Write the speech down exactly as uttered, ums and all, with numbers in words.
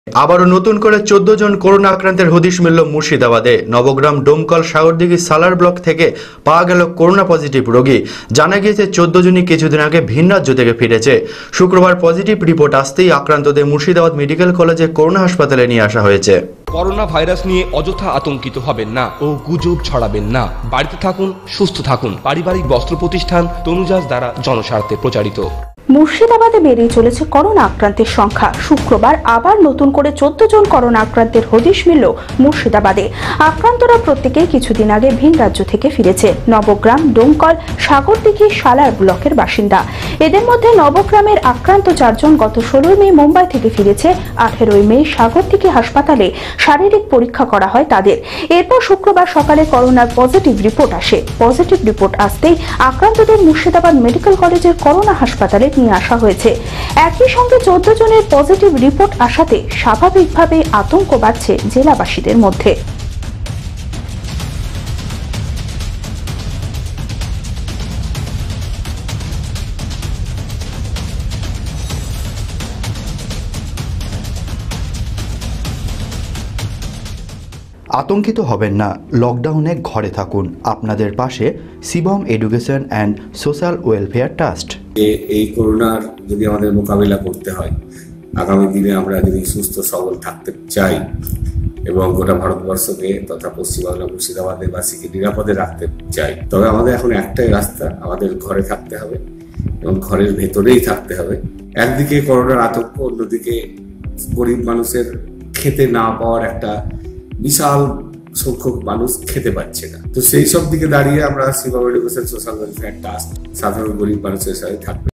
আবারও নতুন করে চোদ্দ জন করোনা আক্রান্তের হদিশ মিলল মুর্শিদাবাদে। নবগ্রাম ডোমকল সাগরদিঘি সালার ব্লক থেকে পাওয়া গেল করোনা পজিটিভ রোগী। জানা গিয়েছে চোদ্দ জনই কিছুদিন আগে ভিন রাজ্য থেকে ফিরেছে। শুক্রবার পজিটিভ রিপোর্ট আসতেই আক্রান্তদের মুর্শিদাবাদ মেডিকেল কলেজে করোনা হাসপাতালে নিয়ে আসা হয়েছে। করোনা ভাইরাস নিয়ে অযথা আতঙ্কিত হবেন না ও গুজব ছড়াবেন না। বাড়িতে থাকুন, সুস্থ থাকুন। পারিবারিক বস্ত্র প্রতিষ্ঠান তনুজাজ দ্বারা জনস্বার্থে প্রচারিত। মুর্শিদাবাদে বেড়ে চলেছে করোনা আক্রান্তের সংখ্যা। শুক্রবার আবার নতুন করে চোদ্দ জন করোনা আক্রান্তের হদিশ মিলল মুর্শিদাবাদে। আক্রান্তরা প্রত্যেকেই কিছুদিন আগে ভিন রাজ্য থেকে ফিরেছে। নবগ্রাম, ডোমকল, সাগরদিঘি, সালার ব্লকের বাসিন্দা। এদের মধ্যে নবগ্রামের আক্রান্ত চারজন গত ষোলোই মে মুম্বাই থেকে ফিরেছে। আঠেরোই মে সাগরদিঘি হাসপাতালে শারীরিক পরীক্ষা করা হয় তাদের। এরপর শুক্রবার সকালে করোনার পজিটিভ রিপোর্ট আসে। পজিটিভ রিপোর্ট আসতেই আক্রান্তদের মুর্শিদাবাদ মেডিকেল কলেজের করোনা হাসপাতালে নিয়ে আসা হয়েছে। একই সঙ্গে চোদ্দ জনের পজিটিভ রিপোর্ট আসাতে স্বাভাবিকভাবে আতঙ্ক বাড়ছে জেলাবাসীদের মধ্যে। আতঙ্কিত হবেন না, লকডাউনে ঘরে থাকুন। আপনাদের পাশে Shivam education and social welfare trust. এই করোনার যদি আমাদের মোকাবিলা করতে হয়, আগামী দিনে আমরা যদি সুস্থ সবল থাকতে চাই এবং গোটা ভারতবর্ষকে তথা পশ্চিমবাংলা মুর্শিদাবাদের বাসীকে নিরাপদে রাখতে চাই, তবে আমাদের এখন একটাই রাস্তা, আমাদের ঘরে থাকতে হবে এবং ঘরের ভেতরেই থাকতে হবে। একদিকে করোনার আতঙ্ক, অন্যদিকে গরিব মানুষের খেতে না পাওয়ার একটা বিশাল সংখ্যক মানুষ খেতে পাচ্ছে না। তো সেই সব দিকে দাঁড়িয়ে আমরা Shivam education social welfare trust সাধারণ গরিব মানুষের সাথে থাকবে।